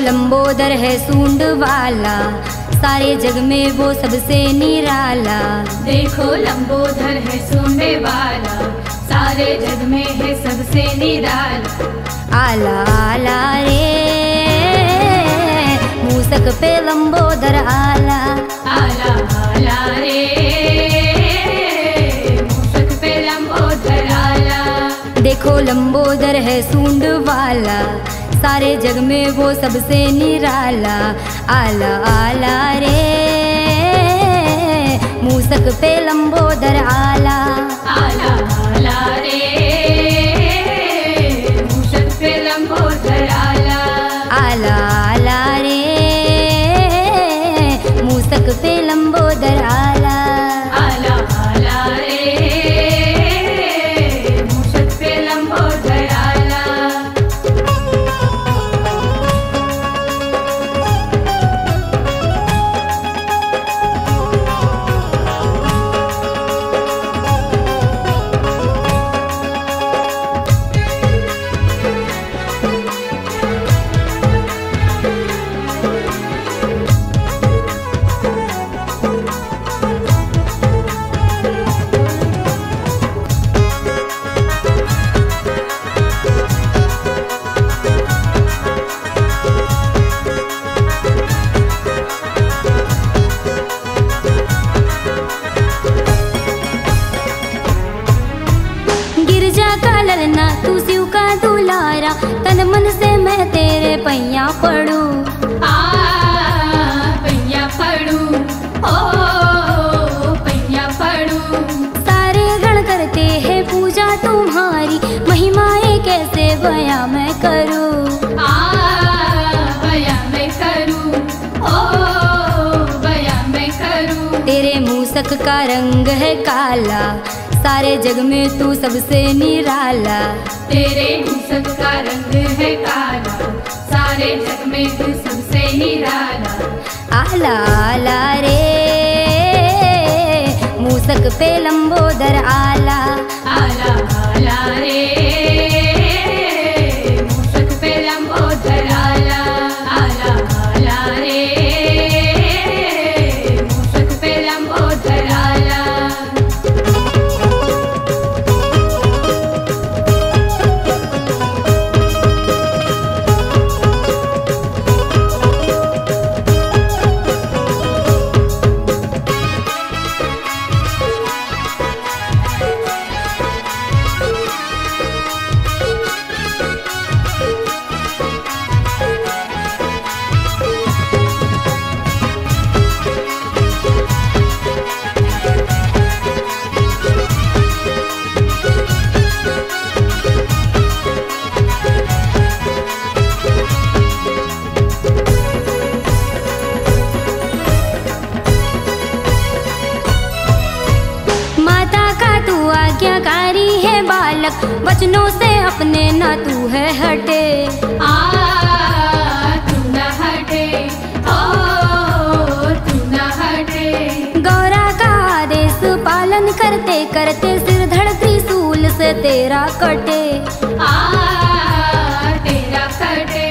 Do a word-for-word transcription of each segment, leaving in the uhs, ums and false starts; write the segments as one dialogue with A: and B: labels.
A: लंबोदर है सूंड वाला, सारे जग में वो सबसे निराला।
B: देखो लंबोदर है सूंड वाला, सारे जग में है सबसे निराला।
A: आला आला रे मूसक पे लंबोदर आला,
B: आला आला रे मूसक पे लंबोदर आला।
A: देखो लंबोदर है सूंड वाला, सारे जग में वो सबसे निराला। आला आला रे मूसक पे लंबोदर आला,
B: आला आला रे मूसक पे लंबोदर आला।
A: आला आला रे मूसक पे लंबोदर आला,
B: आला आला रे मूसक पे लंबोदर आला।
A: तू शिव का दुलारा, तन मन से मैं तेरे पैया पड़ू।
B: आ पैया पड़ू, ओ पैया पड़ू।
A: सारे गण करते हैं पूजा तुम्हारी, महिमाएं कैसे बयां मैं करूं।
B: आ बयां मैं करूं, ओ बयां मैं करूं।
A: तेरे मूसक का रंग है काला, सारे जग में तू सबसे निराला।
B: तेरे मूसक का रंग है काला, सारे जग में तू सबसे निराला।
A: आला आला रे मूसक पे लंबोदर आला,
B: आला आला रे मूसक पे लंबोदर आला। आला आला रे मूसक पे लंबोदर आला।
A: आज्ञाकारी है बालक, वचनों से अपने ना तू है हटे।
B: आ तू न हटे, ओ तू न हटे।
A: गौरा का आदेश पालन करते करते सिर धड़ त्रिशूल से तेरा कटे।
B: आ तेरा कटे,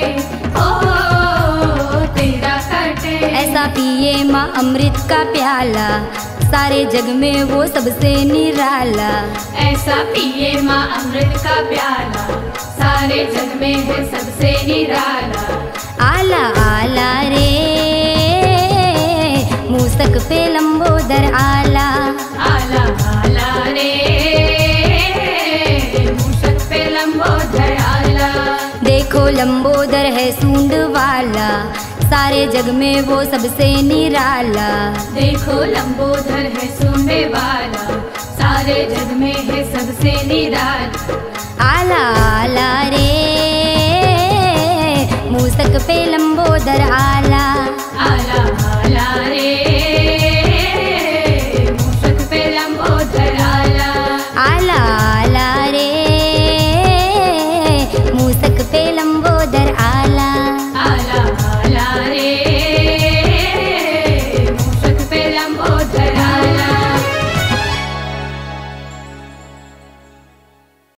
B: ओ तेरा कटे।
A: ऐसा पिए माँ अमृत का प्याला, सारे जग में वो सबसे निराला।
B: ऐसा पिए माँ अमृत का प्याला, सारे जग में है सबसे निराला।
A: आला आला रे मूसक पे लंबोदर आला,
B: आला आला रे मूसक पे लंबोदर आला।
A: देखो लंबोदर है सूंड वाला, सारे जग में वो सबसे निराला।
B: देखो लंबोदर है सूंड वाला, सारे जग में है सबसे निराला।
A: आला आला रे मूसक पे लंबोदर